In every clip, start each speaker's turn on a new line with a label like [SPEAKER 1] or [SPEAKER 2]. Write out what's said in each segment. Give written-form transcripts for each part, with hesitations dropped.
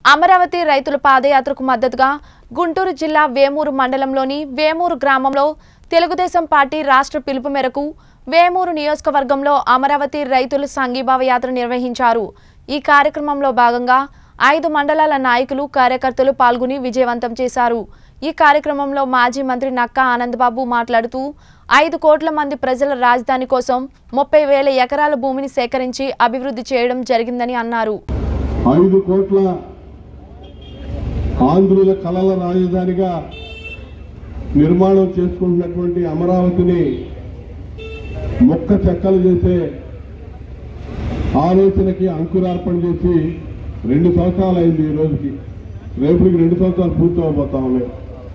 [SPEAKER 1] అమరావతి రైతుల పాదయాత్రకు మద్దతుగా గుంటూరు జిల్లా వేమూరు మండలంలోని వేమూరు గ్రామంలో తెలుగుదేశం పార్టీ రాష్ట్ర పిలుపు మేరకు వేమూరు నియోజకవర్గంలో అమరావతి రైతులు సంఘీభావ యాత్ర నిర్వహించారు। ఈ కార్యక్రమంలో భాగంగా 5 మండలాల నాయకులు కార్యకర్తలు పాల్గొని విజయవంతం చేశారు। ఈ కార్యక్రమంలో మాజీ మంత్రి నక్కా ఆనందబాబు మాట్లాడుతూ 5 కోట్ల మంది ప్రజల రాజధాని కోసం 30,000 ఎకరాల భూమిని సేకరించి అభివృద్ధి చేయడం జరిగిందని అన్నారు।
[SPEAKER 2] 5 కోట్ల ఆంధ్రుల కళల రాజధానిగా నిర్మాణం చేసుకుంటున్నటువంటి అమరావతిని మొక్క చెక్కలు చేసే ఆలోచనకి అంకురార్పణ చేసి 2 సంవత్సరాలు అయింది। ఈ రోజుకి రేపటికి 2 సంవత్సరాలు పూర్తి అవబోతా ఉన్నాయి।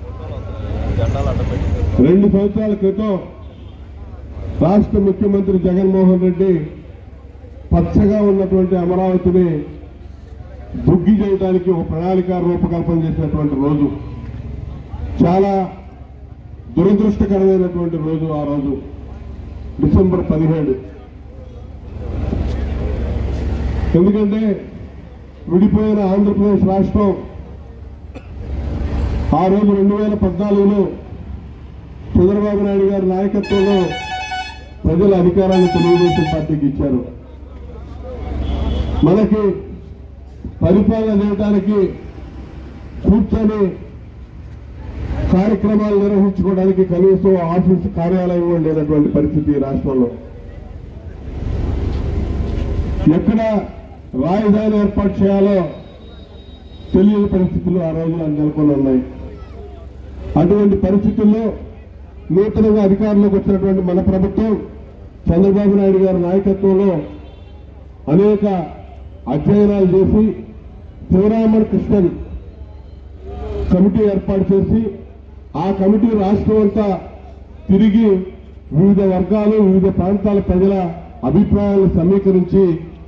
[SPEAKER 2] 2 సంవత్సరాల క్రితం రాష్ట్ర ముఖ్యమంత్రి జగన్మోహన్ రెడ్డి పచ్చగా ఉన్నటువంటి అమరావతిని బుగ్గి చేయడానికి ఒక ప్రణాళిక రూపకల్పన చేసినటువంటి రోజు, చాలా దురదృష్టకరమైనటువంటి రోజు। ఆ రోజు డిసెంబర్ 17। ఎందుకంటే విడిపోయిన ఆంధ్రప్రదేశ్ రాష్ట్రం ఆ రోజు 2014లో చంద్రబాబు నాయుడు గారి నాయకత్వంలో ప్రజల అధికారాన్ని తెలుగుదేశం పార్టీకి ఇచ్చారు। మనకి పరిపాలన చేయడానికి కూర్చొని కార్యక్రమాలు నిర్వహించుకోవడానికి కనీసం ఆఫీసు కార్యాలయం లేనటువంటి పరిస్థితి రాష్ట్రంలో। ఎక్కడ రాజధాని ఏర్పాటు చేయాలో తెలియని పరిస్థితులు ఆ రోజులు నెలకొని ఉన్నాయి। అటువంటి పరిస్థితుల్లో నూతనంగా అధికారంలోకి వచ్చినటువంటి మన ప్రభుత్వం చంద్రబాబు నాయుడు గారి నాయకత్వంలో అనేక అధ్యయనాలు చేసి శివరామన్ కృష్ణన్ కమిటీ ఏర్పాటు చేసి ఆ కమిటీ రాష్ట్రం అంతా తిరిగి వివిధ వర్గాలు వివిధ ప్రాంతాల ప్రజల అభిప్రాయాలను సమీకరించి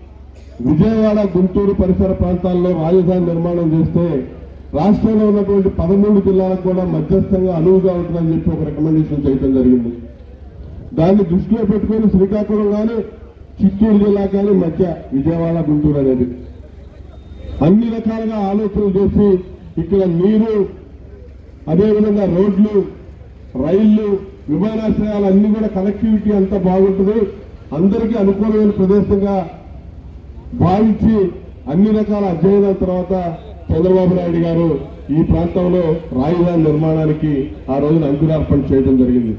[SPEAKER 2] విజయవాడ గుంటూరు పరిసర ప్రాంతాల్లో రాజధాని నిర్మాణం చేస్తే రాష్ట్రంలో ఉన్నటువంటి 13 జిల్లాలకు కూడా మధ్యస్థంగా అనువుగా ఉంటుందని చెప్పి ఒక రికమెండేషన్ చేయడం జరిగింది। దాన్ని దృష్టిలో పెట్టుకుని శ్రీకాకుళం కానీ చిత్తూరు జిల్లా కానీ మధ్య విజయవాడ గుంటూరు అనేది అన్ని రకాలుగా ఆలోచనలు చేసి ఇక్కడ నీరు, అదేవిధంగా రోడ్లు, రైళ్లు, విమానాశ్రయాలు అన్ని కూడా కనెక్టివిటీ అంతా బాగుంటుంది, అందరికీ అనుకూలమైన ప్రదేశంగా భావించి అన్ని రకాల అధ్యయనాల తర్వాత చంద్రబాబు నాయుడు గారు ఈ ప్రాంతంలో రాజధాని నిర్మాణానికి ఆ రోజున అంకురార్పణ చేయడం జరిగింది।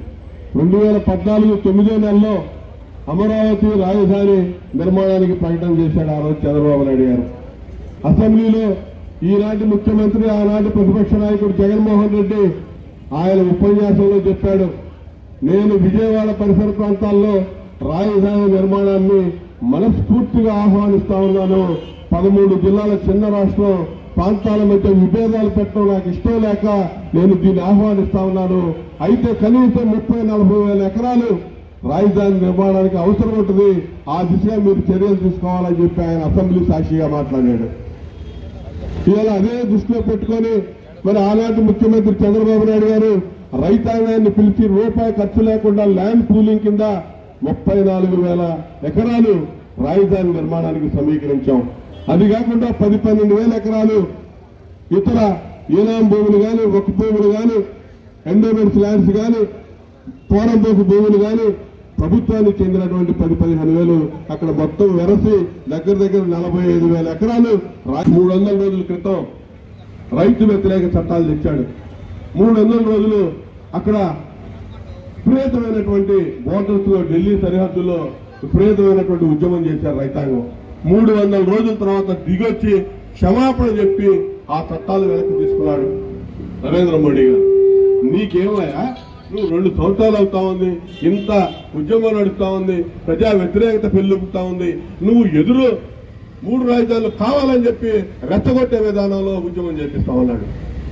[SPEAKER 2] 2014 9వ నెలలో అమరావతి రాజధాని నిర్మాణానికి ప్రకటన చేశాడు ఆ రోజు చంద్రబాబు నాయుడు గారు। అసెంబ్లీలో ఈనాటి ముఖ్యమంత్రి ఆనాటి ప్రతిపక్ష నాయకుడు జగన్మోహన్ రెడ్డి ఆయన ఉపన్యాసంలో చెప్పాడు, నేను విజయవాడ పరిసర ప్రాంతాల్లో రాజధాని నిర్మాణాన్ని మనస్ఫూర్తిగా ఆహ్వానిస్తా ఉన్నాను। 13 జిల్లాల చిన్న రాష్ట్రం, ప్రాంతాల మధ్య విభేదాలు పెట్టడం నాకు ఇష్టం లేక నేను దీన్ని ఆహ్వానిస్తా ఉన్నాను। అయితే కనీసం 30-40 వేల ఎకరాలు రాజధాని నిర్మాణానికి అవసరం ఉంటుంది, ఆ దిశగా మీరు చర్యలు తీసుకోవాలని చెప్పి ఆయన అసెంబ్లీ సాక్షిగా మాట్లాడాడు। ఇవాళ అదే దృష్టిలో పెట్టుకొని మరి ఆనాటి ముఖ్యమంత్రి చంద్రబాబు నాయుడు గారు రైతాంగాన్ని పిలిచి రూపాయి ఖర్చు లేకుండా ల్యాండ్ పూలింగ్ కింద 34,000 ఎకరాలు రాజధాని నిర్మాణానికి సమీకరించాం। అది కాకుండా 10-12,000 ఎకరాలు ఇతర ఈనాం భూములు కానీ, వక్ఫ్ భూములు కానీ, ఎండోమెంట్స్ ల్యాండ్స్ కానీ, పోరంపోకు భూములు కానీ ప్రభుత్వానికి చెందినటువంటి 10-15,000 అక్కడ మొత్తం వెరసి దగ్గర 45,000 ఎకరాలు 300 రోజుల క్రితం రైతు వ్యతిరేక చట్టాలు తెచ్చాడు। 300 రోజులు అక్కడ విపరీతమైనటువంటి బోర్డర్స్ లో, ఢిల్లీ సరిహద్దుల్లో విపరీతమైనటువంటి ఉద్యమం చేశారు రైతాంగం। 300 రోజుల తర్వాత దిగొచ్చి క్షమాపణ చెప్పి ఆ చట్టాలు వెనక్కి తీసుకున్నాడు నరేంద్ర మోడీ గారు। నీకేమయ్యా, నువ్వు 2 సంవత్సరాలు అవుతా ఉంది, ఇంత ఉద్యమం నడుస్తా ఉంది, ప్రజా వ్యతిరేకత పెళ్ళుపుతా ఉంది, నువ్వు ఎదురు 3 రాజధానులు కావాలని చెప్పి రెచ్చగొట్టే విధానంలో ఉద్యమం చేపిస్తా ఉన్నాడు।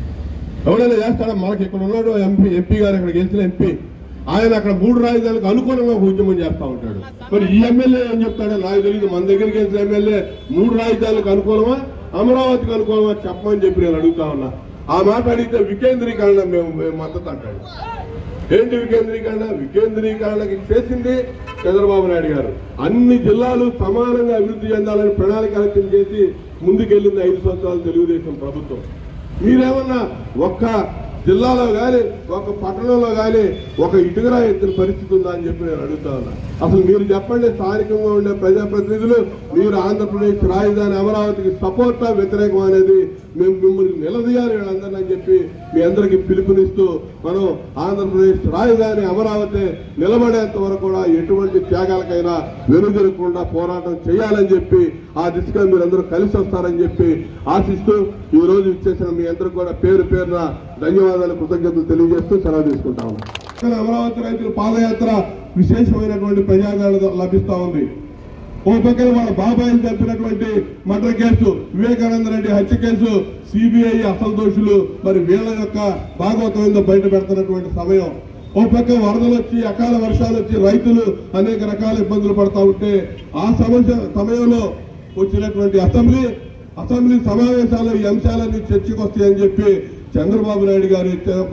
[SPEAKER 2] ఎవరైనా చేస్తాడా? మనకి ఇక్కడ ఉన్నాడు ఎంపీ గారు, ఇక్కడ గెలిచిన ఎంపీ, ఆయన అక్కడ 3 రాజధానులకు అనుకూలంగా ఉద్యమం చేస్తా ఉంటాడు। మరి ఈ ఎమ్మెల్యే ఏం చెప్తాడో నాకు తెలియదు। మన దగ్గరికి గెలిచిన ఎమ్మెల్యే 3 రాజధానులకు అనుకూలమా, అమరావతికి అనుకూలమా చెప్పమని చెప్పి నేను అడుగుతా ఉన్నా। ఆ మాట అడిగితే వికేంద్రీకరణ మేము మద్దతు అంటాడు। ఏంటి వికేంద్రీకరణ? వికేంద్రీకరణకి చేసింది చంద్రబాబు నాయుడు గారు. అన్ని జిల్లాలు సమానంగా అభివృద్ధి చెందాలని ప్రణాళిక రచన చేసి ముందుకెళ్ళింది 5 సంవత్సరాలు తెలుగుదేశం ప్రభుత్వం. మీరేమన్నా ఒక్క జిల్లాలో కానీ ఒక పట్టణంలో కానీ ఒక ఇటుకరా ఎత్తిన పరిస్థితి ఉందా అని చెప్పి నేను అడుగుతా ఉన్నా. అసలు మీరు చెప్పండి, స్థానికంగా ఉండే ప్రజాప్రతినిధులు మీరు ఆంధ్రప్రదేశ్ రాజధాని అమరావతికి సపోర్టా వ్యతిరేకం అనేది మేము మిమ్మల్ని నిలదీయాలి వీళ్ళందరినీ అని చెప్పి మీ అందరికీ పిలుపునిస్తూ మనం ఆంధ్రప్రదేశ్ రాజధాని అమరావతి నిలబడేంత వరకు కూడా ఎటువంటి త్యాగాలకైనా వెనుదిరగకుండా పోరాటం చేయాలని చెప్పి ఆ దిశగా మీరందరూ కలిసి వస్తారని చెప్పి ఆశిస్తూ ఈ రోజు ఇచ్చేసిన మీ అందరూ కూడా పేరు పేరున ధన్యవాదాలు, కృతజ్ఞతలు తెలియజేస్తూ సెలవు తీసుకుంటా ఉన్నాం. అమరావతి రైతుల పాదయాత్ర విశేషమైనటువంటి ప్రజాదరణ లభిస్తా ఉంది. ఓ పక్కన వాళ్ళ బాబాయిలు జరిపినటువంటి మర్డర్ కేసు, వివేకానంద రెడ్డి హత్య కేసు, సిబిఐ అసలు దోషులు మరి వీళ్ళ యొక్క భాగవతం ఏందో బయట పెడుతున్నటువంటి సమయం. ఓ పక్క వరదలు వచ్చి అకాల వర్షాలు వచ్చి రైతులు అనేక రకాల ఇబ్బందులు పడతా ఉంటే ఆ సమయంలో వచ్చినటువంటి అసెంబ్లీ సమావేశాల్లో ఈ అంశాలన్నీ చర్చకు వస్తాయని చెప్పి చంద్రబాబు నాయుడు గారి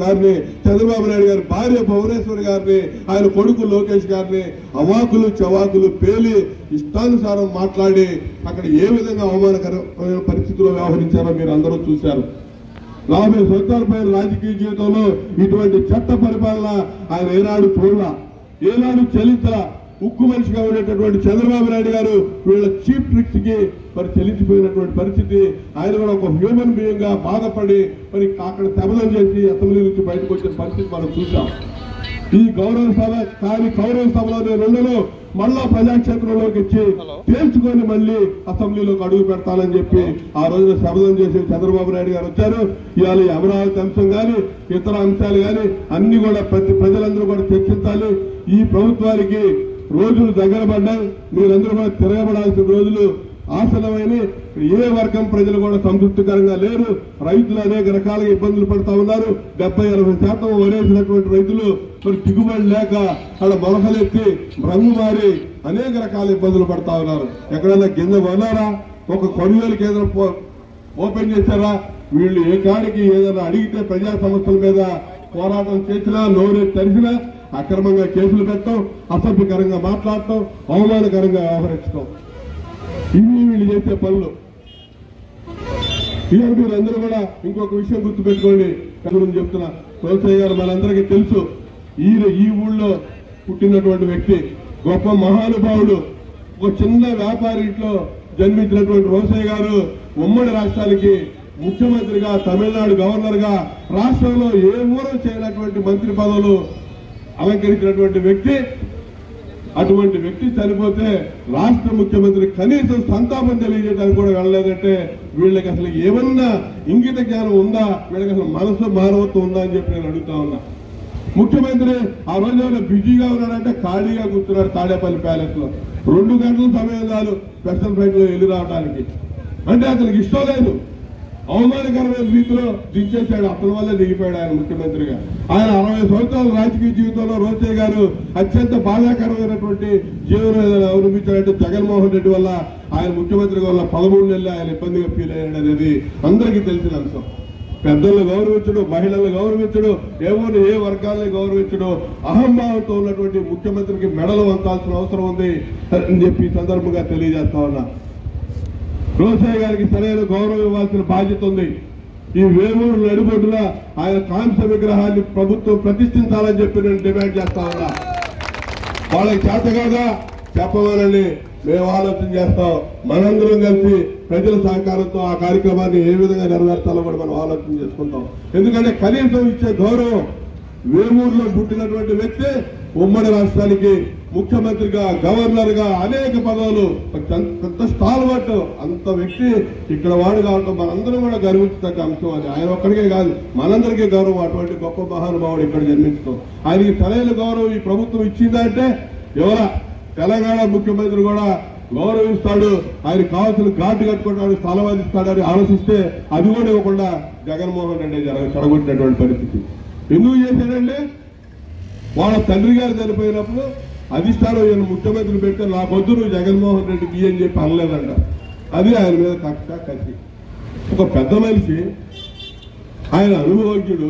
[SPEAKER 2] భార్య భువనేశ్వరి గారిని, ఆయన కొడుకు లోకేష్ గారిని అవాకులు చవాకులు పేలి ఇష్టానుసారం మాట్లాడి అక్కడ ఏ విధంగా అవమానకరమైన పరిస్థితుల్లో వ్యవహరించారో మీరు అందరూ చూశారు. 40 సంవత్సరాల పైన రాజకీయ జీవితంలో ఇటువంటి చట్ట పరిపాలన ఆయన ఏనాడు చూడలా, ఏనాడు చెల్లించలా. ఉక్కు మనిషిగా ఉండేటటువంటి చంద్రబాబు నాయుడు గారు వీళ్ళ చీప్ ట్రిక్స్ కి మరి చెల్లించిపోయినటువంటి పరిస్థితి. ఆయన కూడా ఒక హ్యూమన్ బీయింగ్ గా బాధపడి మరి అక్కడ శబదం చేసి అసెంబ్లీ నుంచి బయటకు వచ్చిన పరిస్థితి మనం చూసాం. ఈ గౌరవ సభలో రెండులో మళ్ళా ప్రజాక్షేత్రంలోకి ఇచ్చి తేల్చుకొని మళ్ళీ అసెంబ్లీలోకి అడుగు పెడతానని చెప్పి ఆ రోజున శబదం చేసి చంద్రబాబు నాయుడు గారు వచ్చారు. ఇవాళ ఈ అమరావతి అంశం కానీ ఇతర అంశాలు కానీ అన్ని కూడా ప్రజలందరూ కూడా చర్చించాలి. ఈ ప్రభుత్వానికి రోజులు దగ్గర పడ్డాయి, మీరందరూ కూడా తిరగబడాల్సిన రోజులు ఆసనమైన. ఏ వర్గం ప్రజలు కూడా సంతృప్తికరంగా లేరు. రైతులు అనేక రకాలుగా ఇబ్బందులు పడుతూ ఉన్నారు. 70-80% వరేసినటువంటి రైతులు మరి దిగుబడి లేక అక్కడ మొలకలెత్తి రంగు మారి అనేక రకాల ఇబ్బందులు పడతా ఉన్నారు. ఎక్కడైనా గింజ కొన్నారా? ఒక కొనుగోలు కేంద్రం ఓపెన్ చేశారా? వీళ్ళు ఏ కాడికి ఏదైనా అడిగితే ప్రజా సమస్యల మీద పోరాటం చేసినా నోరు తరిసినా అక్రమంగా కేసులు పెట్టడం, అసభ్యకరంగా మాట్లాడటం, అవమానకరంగా వ్యవహరించడం, ఇవి వీళ్ళు చేసే పనులు. ఇవాళ మీరందరూ కూడా ఇంకొక విషయం గుర్తుపెట్టుకోండి. గురించి చెప్తున్నా, రోసయ్య గారు మనందరికీ తెలుసు. ఈ ఊళ్ళో పుట్టినటువంటి వ్యక్తి, గొప్ప మహానుభావుడు. ఒక చిన్న వ్యాపారి ఇంట్లో జన్మించినటువంటి రోసయ్య గారు ఉమ్మడి రాష్ట్రానికి ముఖ్యమంత్రిగా, తమిళనాడు గవర్నర్ గా, రాష్ట్రంలో ఏ ఊరో చేయనటువంటి మంత్రి పదవులు అలంకరించినటువంటి వ్యక్తి. అటువంటి వ్యక్తి చనిపోతే రాష్ట్ర ముఖ్యమంత్రి కనీసం సంతాపం తెలియజేయడానికి కూడా వెళ్ళలేదంటే వీళ్ళకి అసలు ఏమన్నా ఇంగిత జ్ఞానం ఉందా? వీళ్ళకి అసలు మనసు మానవత్వం ఉందా అని చెప్పి నేను అడుగుతా ఉన్నా. ముఖ్యమంత్రి ఆ రోజు ఏమైనా బిజీగా ఉన్నాడంటే ఖాళీగా కూర్చున్నాడు తాడేపల్లి ప్యాలెస్ లో. 2 గంటల సమయం చాలు స్పెషల్ ఫ్లైట్ లో వెళ్ళి రావడానికి. అంటే అతనికి ఇష్టం లేదు. అవమానకరమైన రీతిలో దించేశాడు. అతని వల్లే దిగిపోయాడు ఆయన ముఖ్యమంత్రిగా. ఆయన 60 సంవత్సరాల రాజకీయ జీవితంలో రోసయ్య గారు అత్యంత బాధాకరమైనటువంటి జీవనం అవలంబించాడంటే జగన్మోహన్ రెడ్డి వల్ల, ఆయన ముఖ్యమంత్రి వల్ల 13 నెలలు ఆయన ఇబ్బందిగా ఫీల్ అయ్యాడు అనేది అందరికీ తెలిసిన అంశం. పెద్దలను గౌరవించడు, మహిళలను గౌరవించడు, ఏ వర్గాలను గౌరవించడు, అహంభావంతో ఉన్నటువంటి ముఖ్యమంత్రికి మెడలు వంచాల్సిన అవసరం ఉంది అని చెప్పి సందర్భంగా తెలియజేస్తా ఉన్నా. రోసయ్య గారికి సరైన గౌరవం ఇవ్వాల్సిన బాధ్యత ఉంది. ఈ వేమూరు నడిబొడ్డున ఆయన కాంస్య విగ్రహాన్ని ప్రభుత్వం ప్రతిష్ఠించాలని చెప్పి నేను డిమాండ్ చేస్తా ఉన్నా. వాళ్ళకి చేతగాగా చెప్పవాలని మేము ఆలోచన చేస్తాం. మనందరం కలిసి ప్రజల సహకారంతో ఆ కార్యక్రమాన్ని ఏ విధంగా నెరవేర్చాలో కూడా మనం ఆలోచన చేసుకుంటాం. ఎందుకంటే కనీసం ఇచ్చే గౌరవం, వేమూరులో పుట్టినటువంటి వ్యక్తి ఉమ్మడి రాష్ట్రానికి ముఖ్యమంత్రిగా, గవర్నర్ గా అనేక పదవులు, పెద్ద స్టాల్వర్ట్, అంత వ్యక్తి ఇక్కడ వాడు కావటం మనందరం కూడా గర్వించదగ్గ అంశం. అది ఆయన ఒక్కడికే కాదు, మనందరికీ గౌరవం. అటువంటి గొప్ప మహానుభావుడు ఇక్కడ జన్మించడం, ఆయనకి సరైన గౌరవం ఈ ప్రభుత్వం ఇచ్చిందంటే ఎవరా తెలంగాణ ముఖ్యమంత్రి కూడా గౌరవిస్తాడు, ఆయనకు కావాల్సిన ఘాటు కట్టుకుంటాడు, స్థలం అందిస్తాడని ఆలోచిస్తే అది కూడా ఇవ్వకుండా జగన్మోహన్ రెడ్డి చెడగొట్టినటువంటి పరిస్థితి. ఎందుకు చేశాడంటే వాళ్ళ తండ్రి గారు చనిపోయినప్పుడు అధిష్టానం ఈయన ముఖ్యమంత్రి పెడితే నాకొద్దు నువ్వు జగన్మోహన్ రెడ్డికి అని చెప్పి అనలేదంట. అది ఆయన మీద కసి. ఒక పెద్ద మనిషి, ఆయన అనుభవజ్ఞుడు,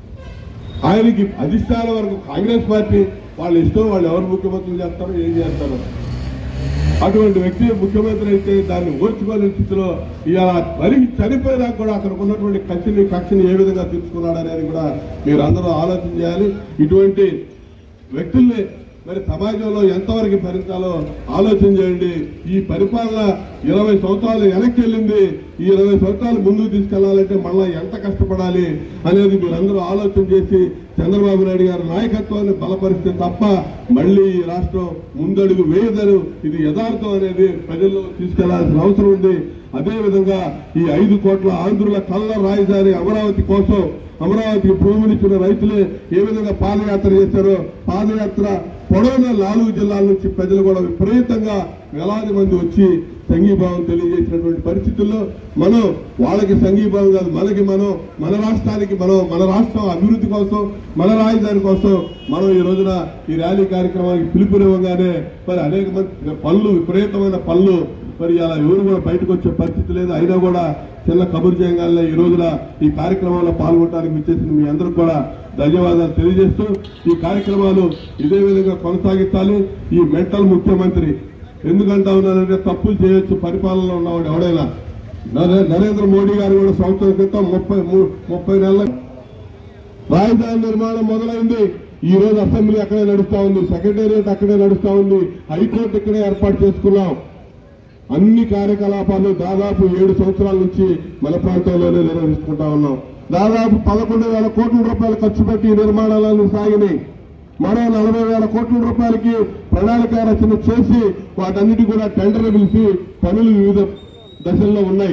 [SPEAKER 2] ఆయనకి అధిష్టానం వరకు కాంగ్రెస్ పార్టీ వాళ్ళ ఇష్టం, వాళ్ళు ఎవరు ముఖ్యమంత్రులు చేస్తారో ఏం చేస్తారో అటువంటి వ్యక్తి ముఖ్యమంత్రి అయితే దాన్ని ఓర్చుకోలేని స్థితిలో ఇవాళ మరి చనిపోయేదాకా కూడా అక్కడ ఉన్నటువంటి కక్షని ఏ విధంగా తీర్చుకున్నాడు అనేది కూడా మీరు అందరూ ఆలోచన చేయాలి. ఇటువంటి వ్యక్తుల్ని మరి సమాజంలో ఎంతవరకు భరించాలో ఆలోచన చేయండి. ఈ పరిపాలన 20 సంవత్సరాలు వెనక్కి వెళ్ళింది. ఈ 20 సంవత్సరాలు ముందుకు తీసుకెళ్లాలంటే మళ్ళా ఎంత కష్టపడాలి అనేది మీరందరూ ఆలోచన చేసి చంద్రబాబు నాయుడు గారి నాయకత్వాన్ని బలపరిస్తే తప్ప మళ్ళీ ఈ రాష్ట్రం ముందడుగు వేయదరు. ఇది యథార్థం అనేది ప్రజల్లో తీసుకెళ్లాల్సిన అవసరం ఉంది. అదేవిధంగా ఈ 5 కోట్ల ఆంధ్రుల కళ్ళ రాజధాని అమరావతి కోసం అమరావతికి భూములిచ్చిన రైతులే ఏ విధంగా పాదయాత్ర చేశారో పాదయాత్ర పొడవున 4 జిల్లాల నుంచి ప్రజలు కూడా విపరీతంగా వేలాది మంది వచ్చి సంఘీభావం తెలియజేసినటువంటి పరిస్థితుల్లో మనం వాళ్ళకి సంఘీభావం కాదు, మనకి మనం మన రాష్ట్రానికి మన రాష్ట్రం అభివృద్ధి కోసం మన రాజధాని కోసం మనం ఈ రోజున ఈ ర్యాలీ కార్యక్రమానికి పిలుపునివ్వగానే మరి అనేక మంది పనులు విపరీతమైన పనులు మరి అలా ఎవరు కూడా బయటకు వచ్చే పరిస్థితి లేదు. అయినా కూడా చిన్న కబురు చేయగానే ఈ రోజున ఈ కార్యక్రమంలో పాల్గొనడానికి విచ్చేసిన మీ అందరికి కూడా ధన్యవాదాలు తెలియజేస్తూ ఈ కార్యక్రమాలు ఇదే విధంగా కొనసాగించాలి. ఈ మెంటల్ ముఖ్యమంత్రి ఎందుకంటా ఉన్నారంటే తప్పులు చేయొచ్చు పరిపాలనలో ఉన్నవాడు ఎవడైనా. నరేంద్ర మోడీ గారు కూడా సంవత్సరం క్రితం 30 నెలల రాజధాని నిర్మాణం మొదలైంది. ఈ రోజు అసెంబ్లీ అక్కడే నడుస్తా ఉంది, సెక్రటేరియట్ అక్కడే నడుస్తా ఉంది, హైకోర్టు ఇక్కడే ఏర్పాటు చేసుకున్నాం. అన్ని కార్యకలాపాలు దాదాపు 7 సంవత్సరాల నుంచి మన ప్రాంతంలోనే నిర్వహిస్తుంటా ఉన్నాం. దాదాపు 11,000 కోట్ల రూపాయలు ఖర్చు పెట్టి ఈ నిర్మాణాలను సాగినాయి. మరో 40,000 కోట్ల రూపాయలకి ప్రణాళిక రచన చేసి వాటన్నిటి కూడా టెండర్లు పిలిచి పనులు వివిధ దశల్లో ఉన్నాయి.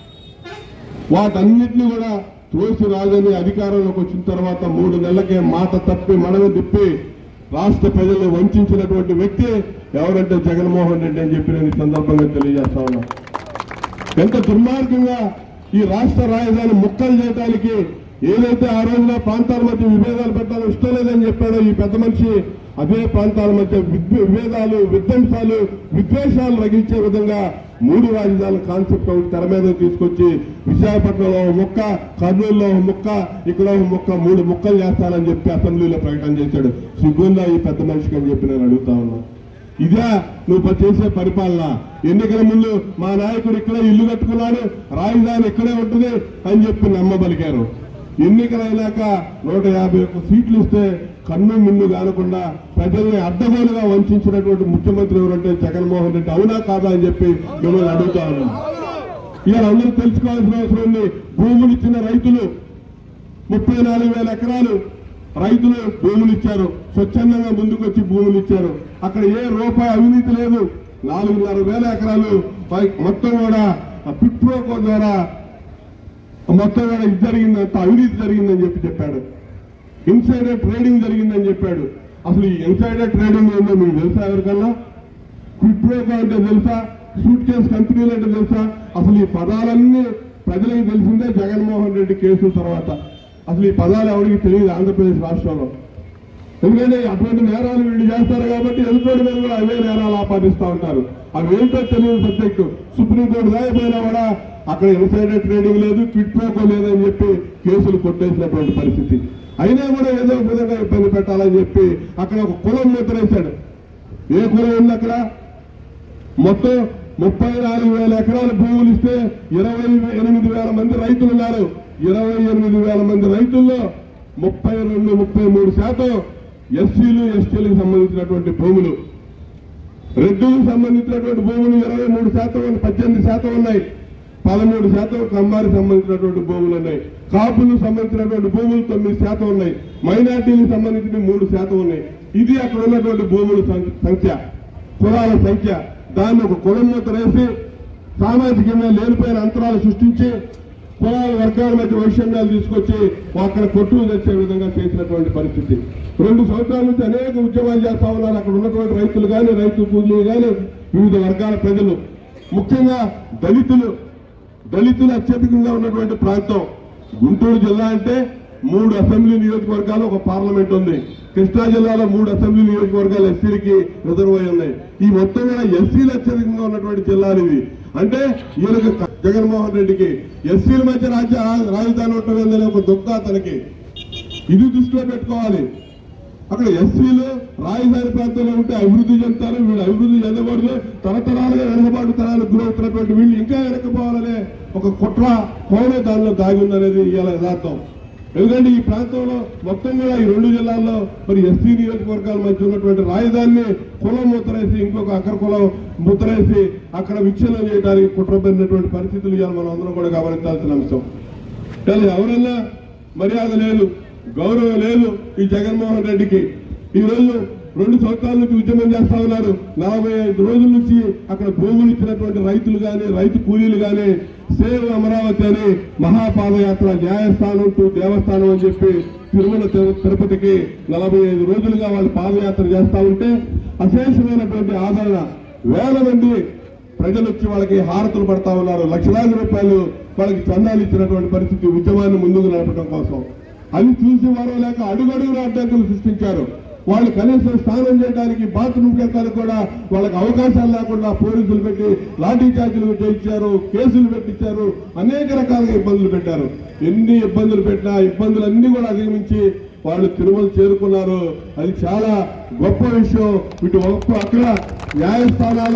[SPEAKER 2] వాటన్నిటిని కూడా తోసి రాజని అధికారంలోకి వచ్చిన తర్వాత 3 నెలలకే మాట తప్పి మడవ తిప్పి రాష్ట్ర ప్రజలను వంచినటువంటి వ్యక్తి ఎవరంటే జగన్మోహన్ రెడ్డి అని చెప్పి నేను ఈ సందర్భంగా తెలియజేస్తా ఉన్నా. ఎంత దుర్మార్గంగా ఈ రాష్ట్ర రాజధాని ముక్కలు చేయడానికి ఏదైతే ఆ రోజున ప్రాంతాల మధ్య విభేదాలు పెట్టాలో ఇష్టం లేదని చెప్పాడో ఈ పెద్ద మనిషి అదే ప్రాంతాల మధ్య విభేదాలు విధ్వంసాలు విద్వేషాలు రగిల్చే విధంగా 3 రాజధానుల కాన్సెప్ట్ ఒకటి తెర మీద తీసుకొచ్చి విశాఖపట్నంలో ఒక ముక్క, కర్నూలులో ఒక ముక్క, ఇక్కడ ఒక ముక్క 3 ముక్కలు చేస్తానని చెప్పి అసెంబ్లీలో ప్రకటన చేశాడు. సిగ్గుందా ఈ పెద్ద మనిషికి అని చెప్పి నేను అడుగుతా ఉన్నా. ఇదే నువ్వు చేసే పరిపాలన? ఎన్నికల ముందు మా నాయకుడు ఇక్కడే ఇల్లు కట్టుకున్నాడు, రాజధాని ఇక్కడే ఉంటుంది అని చెప్పి నమ్మబలికారు. ఎన్నికలైనాక 151 సీట్లు ఇస్తే కన్ను మిన్ను కానకుండా ప్రజల్ని అడ్డగోలుగా వంచినటువంటి ముఖ్యమంత్రి ఎవరంటే జగన్మోహన్ రెడ్డి. అవునా కాదా అని చెప్పి మిమ్మల్ని అడుగుతా ఉన్నాం. ఇవాళ అందరూ తెలుసుకోవాల్సిన అవసరం ఉంది. భూములు ఇచ్చిన రైతులు 34,000 ఎకరాలు రైతులు భూములు ఇచ్చారు, స్వచ్ఛందంగా ముందుకు వచ్చి భూములు ఇచ్చారు. అక్కడ ఏ రూపాయి అవినీతి లేదు. 4,500 ఎకరాలు మొత్తం కూడా పిట్రోకో ద్వారా మొత్తం కూడా ఇది జరిగిందంత అవినీతి జరిగిందని చెప్పాడు. ఇన్సైడర్ ట్రేడింగ్ జరిగిందని చెప్పాడు. అసలు ఈ ఇన్సైడర్ ట్రేడింగ్ ఏందో మీకు తెలుసా? ఎవరికన్నా పిట్రోకో అంటే తెలుసా? సూట్ కేసు కంపెనీలు అంటే తెలుసా? అసలు ఈ పదాలన్నీ ప్రజలకు తెలిసిందే జగన్మోహన్ రెడ్డి కేసుల తర్వాత. అసలు ఈ పదాలు ఎవరికి తెలియదు ఆంధ్రప్రదేశ్ రాష్ట్రంలో. ఎందుకంటే అటువంటి నేరాలు వీళ్ళు చేస్తారు కాబట్టి ఎదుటి మీద కూడా అవే నేరాలు ఆపాదిస్తూ ఉంటారు. అవి ఏంటో తెలియని సబ్జెక్టు. సుప్రీంకోర్టు దాయిపోయినా కూడా అక్కడ ఇన్సైడర్ ట్రేడింగ్ లేదు, క్విట్ప్రోకో లేదని చెప్పి కేసులు కొట్టేసినటువంటి పరిస్థితి. అయినా కూడా ఏదో ఒక విధంగా ఇబ్బంది పెట్టాలని చెప్పి అక్కడ ఒక కులం ముద్రేశాడు. ఏ కులం ఉంది అక్కడ? మొత్తం 34,000 ఎకరాల భూములు ఇస్తే 28,000 మంది రైతులు ఉన్నారు. 28,000 మంది రైతుల్లో 32-33% ఎస్సీలు ఎస్టీలకు సంబంధించినటువంటి భూములు. రెడ్డులకు సంబంధించినటువంటి భూములు 23%, 18% ఉన్నాయి. 13% కమ్మారికి సంబంధించినటువంటి భూములు ఉన్నాయి. కాపులకు సంబంధించినటువంటి భూములు 9% ఉన్నాయి. మైనార్టీలకు సంబంధించిన 3% ఉన్నాయి. ఇది అక్కడ ఉన్నటువంటి భూముల సంఖ్య, కులాల సంఖ్య. దాన్ని ఒక కులమూత వేసి సామాజికంగా లేనిపోయిన అంతరాలు సృష్టించి కులాల వర్గాల మధ్య వైషమ్యాలు తీసుకొచ్చి అక్కడ కొట్టులు తెచ్చే విధంగా చేసినటువంటి పరిస్థితి. 2 సంవత్సరాల నుంచి అనేక ఉద్యమాలు చేస్తా ఉన్నారు. అక్కడ ఉన్నటువంటి రైతులు కానీ, రైతు కూలీలు కానీ, వివిధ వర్గాల ప్రజలు, ముఖ్యంగా దళితులు అత్యధికంగా ఉన్నటువంటి ప్రాంతం. గుంటూరు జిల్లా అంటే 3 అసెంబ్లీ నియోజకవర్గాలు, ఒక పార్లమెంట్ ఉంది. కృష్ణా జిల్లాలో 3 అసెంబ్లీ నియోజకవర్గాలు ఎస్సీలకి రిజర్వ్ అయి ఉన్నాయి. ఈ మొత్తం కూడా ఎస్సీలు అత్యధికంగా ఉన్నటువంటి జిల్లాలు ఇవి. అంటే ఈయనకు జగన్మోహన్ రెడ్డికి ఎస్సీల మధ్య రాజధాని ఉంటుందని ఒక దుఃఖ అతనికి. ఇది దృష్టిలో పెట్టుకోవాలి. అక్కడ ఎస్సీలు రాజధాని ప్రాంతంలో ఉంటే అభివృద్ధి చెందుతారు, వీళ్ళు అభివృద్ధి చెందకూడదు, తరతరాలుగా వెనకబాటు తరాలు గురవుతున్నటువంటి వీళ్ళు ఇంకా వెనకపోవాలనే ఒక కుట్ర కోనే దానిలో దాగి ఉందనేది ఇవాళ యథార్థం. ఎందుకంటే ఈ ప్రాంతంలో మొత్తం కూడా ఈ 2 జిల్లాల్లో మరి ఎస్సీ నియోజకవర్గాల మధ్య ఉన్నటువంటి రాజధానిని కులం ముద్రేసి ఇంకొక అక్కర కులం ముద్రేసి అక్కడ విచ్ఛిన్నం చేయడానికి కుట్రపడినటువంటి పరిస్థితులు ఇవాళ మనం అందరం కూడా గమనించాల్సిన అంశం. కానీ ఎవరన్నా మర్యాద లేదు, గౌరవం లేదు ఈ జగన్మోహన్ రెడ్డికి. ఈ రోజు 2 సంవత్సరాల నుంచి ఉద్యమం చేస్తా ఉన్నారు. 45 రోజుల నుంచి అక్కడ భూములు ఇచ్చినటువంటి రైతులు కానీ రైతు కూలీలు కానీ సేవ్ అమరావతి అని మహాపాదయాత్ర న్యాయస్థానం టు దేవస్థానం అని చెప్పి తిరుమల తిరుపతికి 45 రోజులుగా వాళ్ళు పాదయాత్ర చేస్తా ఉంటే అశేషమైనటువంటి ఆదరణ, వేల మంది ప్రజలు వచ్చి వాళ్ళకి హారతులు పడతా ఉన్నారు. లక్షలాది రూపాయలు వాళ్ళకి చందాలు ఇచ్చినటువంటి పరిస్థితి ఉద్యమాన్ని ముందుకు నడపడం కోసం. అది చూసి వారు లేక అడుగడుగున అడ్డంకులు సృష్టించారు. వాళ్ళు కనీసం స్నానం చేయడానికి బాత్రూమ్కి వెళ్ళడానికి కూడా వాళ్ళకి అవకాశాలు లేకుండా పోలీసులు పెట్టి లాఠీ చార్జీలు పెట్టించారు, కేసులు పెట్టించారు, అనేక రకాలుగా ఇబ్బందులు పెట్టారు. ఎన్ని ఇబ్బందులు పెట్టినా ఇబ్బందులన్నీ కూడా అధిగమించి వాళ్ళు తిరుమల చేరుకున్నారు. అది చాలా గొప్ప విషయం. ఇటు అక్కడ న్యాయస్థానాల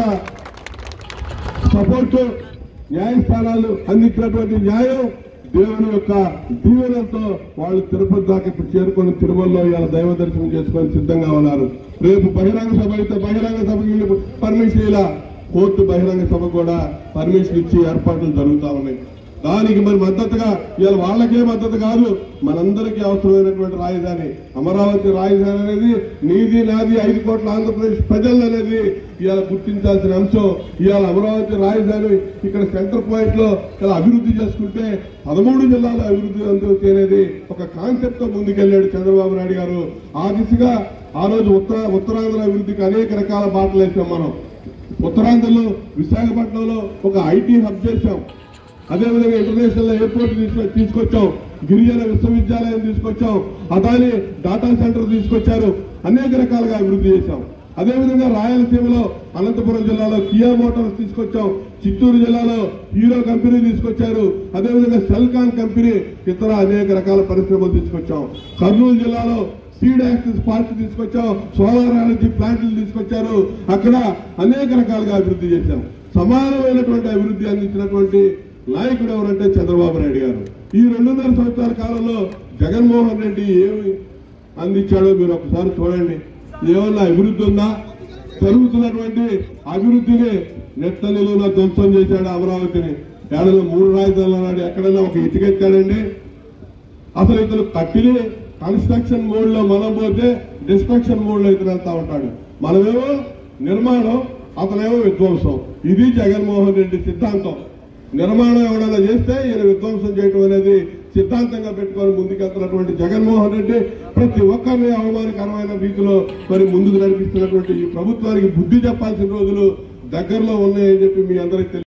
[SPEAKER 2] సపోర్టు, న్యాయస్థానాలు అందించినటువంటి న్యాయం, దేవుని యొక్క దీవెనలతో వాళ్ళు తిరుపతి దాకా ఇప్పుడు చేరుకొని తిరుమలలో ఇలా దైవ దర్శనం చేసుకొని సిద్ధంగా ఉన్నారు. రేపు బహిరంగ సభ అయితే బహిరంగ సభకి పర్మిషన్ ఇలా, కోర్టు బహిరంగ సభ కూడా పర్మిషన్ ఇచ్చి ఏర్పాట్లు జరుగుతా ఉన్నాయి. దానికి మరి మద్దతుగా ఇవాళ వాళ్ళకే మద్దతు కాదు, మనందరికీ అవసరమైనటువంటి రాజధాని అమరావతి రాజధాని అనేది నీది నాది 5 కోట్ల ఆంధ్రప్రదేశ్ ప్రజలు అనేది ఇవాళ గుర్తించాల్సిన అంశం. ఇవాళ అమరావతి రాజధాని ఇక్కడ సెంటర్ పాయింట్ లో ఇలా అభివృద్ధి చేసుకుంటే 13 జిల్లాలో అభివృద్ధి అందుతుంది అనేది ఒక కాన్సెప్ట్ తో ముందుకెళ్లాడు చంద్రబాబు నాయుడు గారు. ఆ దిశగా ఆ రోజు ఉత్తరాంధ్ర అభివృద్ధికి అనేక రకాల బాటలు వేసాం మనం. ఉత్తరాంధ్రలో విశాఖపట్నంలో ఒక ఐటీ హబ్ చేశాం, అదేవిధంగా ఇంటర్నేషనల్ ఎయిర్పోర్ట్ తీసుకొచ్చాం, గిరిజన విశ్వవిద్యాలయం తీసుకొచ్చాం, అదాని డాటా సెంటర్ తీసుకొచ్చారు, అనేక రకాలుగా అభివృద్ధి చేశాం. అదేవిధంగా రాయలసీమలో అనంతపురం జిల్లాలో కియా మోటార్స్ తీసుకొచ్చాం, చిత్తూరు జిల్లాలో హీరో కంపెనీ తీసుకొచ్చారు, అదేవిధంగా సెల్కాన్ కంపెనీ, ఇతర అనేక రకాల పరిశ్రమలు తీసుకొచ్చాం. కర్నూలు జిల్లాలో సీడ్ యాక్సిస్ పార్క్ తీసుకొచ్చాం, సోలార్ ఎనర్జీ ప్లాంట్లు తీసుకొచ్చారు. అక్కడ అనేక రకాలుగా అభివృద్ధి చేశాం. సమానమైనటువంటి అభివృద్ధి అందించినటువంటి నాయకుడు ఎవరంటే చంద్రబాబు నాయుడు గారు. ఈ 2.5 సంవత్సరాల కాలంలో జగన్మోహన్ రెడ్డి ఏమి అందించాడో మీరు ఒకసారి చూడండి. ఏమన్నా అభివృద్ధి ఉందా? జరుగుతున్నటువంటి అభివృద్ధిని నెత్తనిలున ధ్వంసం చేశాడు అమరావతిని. ఏడలో 3 రాజధానులు అన్నాడు, ఎక్కడైనా ఒక ఇటుకెత్తాడండి? అసలు ఇతను కట్టిని కన్స్ట్రక్షన్ మోడ్ లో మనం పోతే డిస్ట్రక్షన్ మోడ్ లో ఇతను వెళ్తా ఉంటాడు. మనమేమో నిర్మాణం, అతనేమో విధ్వంసం. ఇది జగన్మోహన్ రెడ్డి సిద్ధాంతం. నిర్మాణం ఎవరైనా చేస్తే ఈయన విధ్వంసం చేయడం అనేది సిద్ధాంతంగా పెట్టుకొని ముందుకెళ్తున్నటువంటి జగన్మోహన్ రెడ్డి ప్రతి ఒక్కరిని అవమానకరమైన రీతిలో మరి ముందుకు నడిపిస్తున్నటువంటి ఈ ప్రభుత్వానికి బుద్ధి చెప్పాల్సిన రోజులు దగ్గరలో ఉన్నాయని చెప్పి మీ అందరికీ